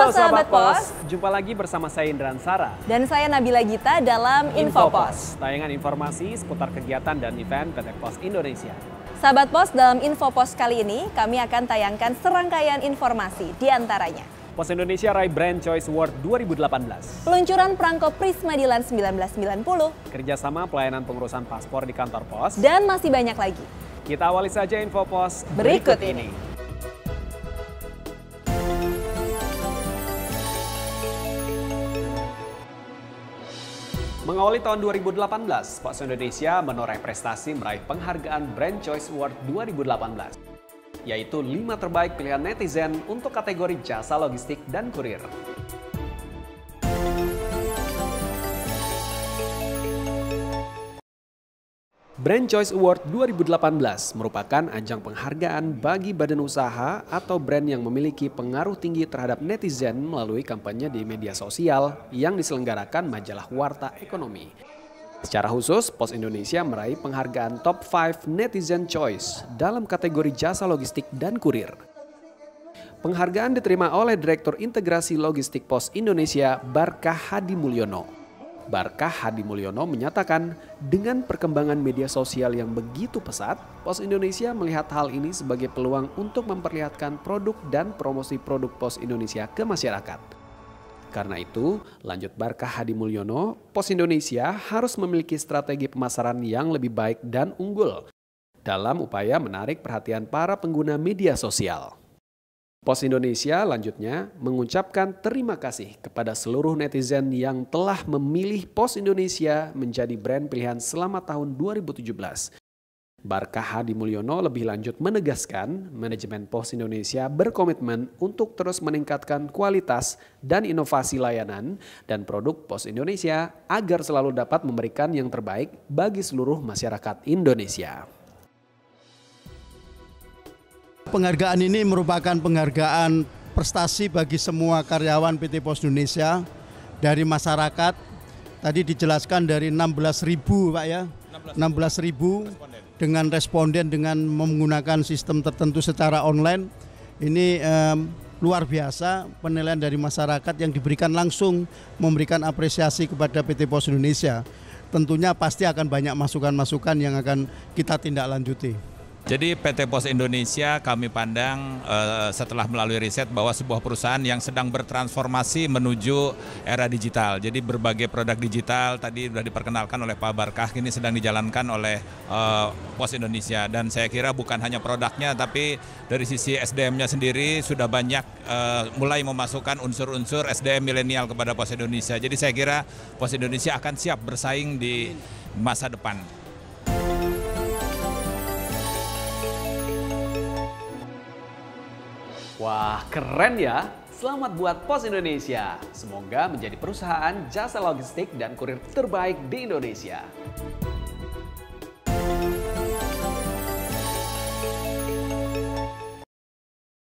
Halo Sahabat Pos, jumpa lagi bersama saya Indra Ansara. Dan saya Nabila Gita dalam Infopos. Tayangan informasi seputar kegiatan dan event PT Pos Indonesia. Sahabat Pos, dalam Infopos kali ini kami akan tayangkan serangkaian informasi di antaranya. Pos Indonesia raih Brand Choice Award 2018. Peluncuran perangko Prisma Dilan 1990. Kerjasama pelayanan pengurusan paspor di kantor pos. Dan masih banyak lagi. Kita awali saja Infopos berikut ini. Mengawali tahun 2018, Pos Indonesia menoreh prestasi meraih penghargaan Brand Choice Award 2018, yaitu 5 terbaik pilihan netizen untuk kategori jasa logistik dan kurir. Brand Choice Award 2018 merupakan ajang penghargaan bagi badan usaha atau brand yang memiliki pengaruh tinggi terhadap netizen melalui kampanye di media sosial yang diselenggarakan majalah Warta Ekonomi. Secara khusus, Pos Indonesia meraih penghargaan Top 5 Netizen Choice dalam kategori jasa logistik dan kurir. Penghargaan diterima oleh Direktur Integrasi Logistik Pos Indonesia, Barkah Hadi Mulyono. Barkah Hadi Mulyono menyatakan, dengan perkembangan media sosial yang begitu pesat, Pos Indonesia melihat hal ini sebagai peluang untuk memperlihatkan produk dan promosi produk Pos Indonesia ke masyarakat. Karena itu, lanjut Barkah Hadi Mulyono, Pos Indonesia harus memiliki strategi pemasaran yang lebih baik dan unggul dalam upaya menarik perhatian para pengguna media sosial. Pos Indonesia lanjutnya mengucapkan terima kasih kepada seluruh netizen yang telah memilih Pos Indonesia menjadi brand pilihan selama tahun 2017. Barkah Hadi Mulyono lebih lanjut menegaskan manajemen Pos Indonesia berkomitmen untuk terus meningkatkan kualitas dan inovasi layanan dan produk Pos Indonesia agar selalu dapat memberikan yang terbaik bagi seluruh masyarakat Indonesia. Penghargaan ini merupakan penghargaan prestasi bagi semua karyawan PT Pos Indonesia dari masyarakat. Tadi dijelaskan dari 16.000 Pak ya, 16.000 dengan responden dengan menggunakan sistem tertentu secara online. Ini luar biasa penilaian dari masyarakat yang diberikan langsung memberikan apresiasi kepada PT Pos Indonesia. Tentunya pasti akan banyak masukan-masukan yang akan kita tindak lanjuti. Jadi PT Pos Indonesia kami pandang setelah melalui riset bahwa sebuah perusahaan yang sedang bertransformasi menuju era digital. Jadi berbagai produk digital tadi sudah diperkenalkan oleh Pak Barkah, ini sedang dijalankan oleh Pos Indonesia. Dan saya kira bukan hanya produknya tapi dari sisi SDM-nya sendiri sudah banyak mulai memasukkan unsur-unsur SDM milenial kepada Pos Indonesia. Jadi saya kira Pos Indonesia akan siap bersaing di masa depan. Wah, keren ya! Selamat buat Pos Indonesia. Semoga menjadi perusahaan jasa logistik dan kurir terbaik di Indonesia.